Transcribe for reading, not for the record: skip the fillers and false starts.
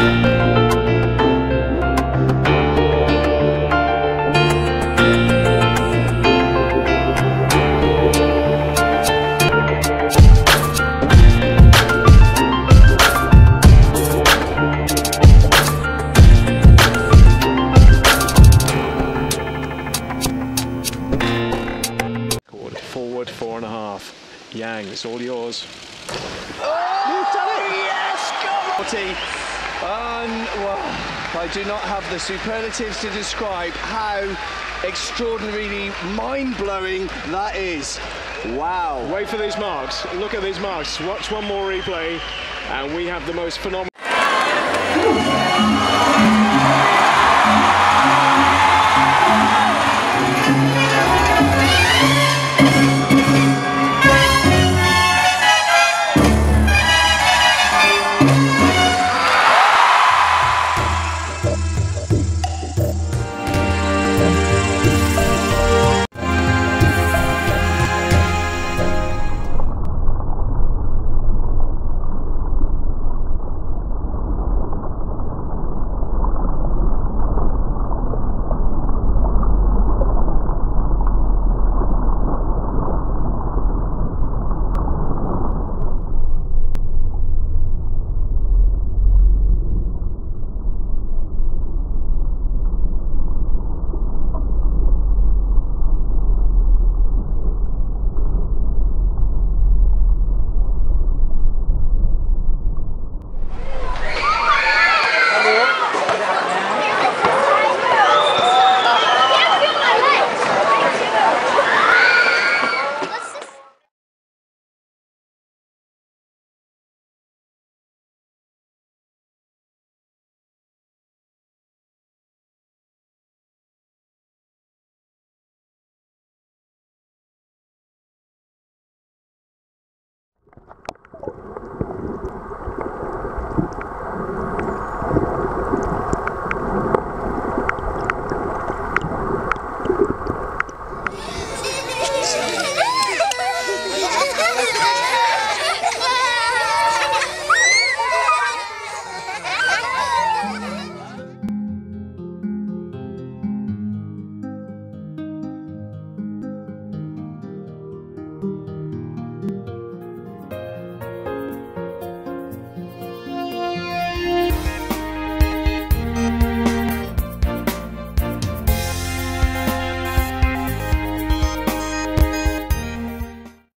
Forward 4.5. Yang, it's all yours. Oh, you've done it! Yes, come on! Well, I do not have the superlatives to describe how extraordinarily mind-blowing that is. Wow. Wait for these marks. Look at these marks. Watch one more replay, and we have the most phenomenal.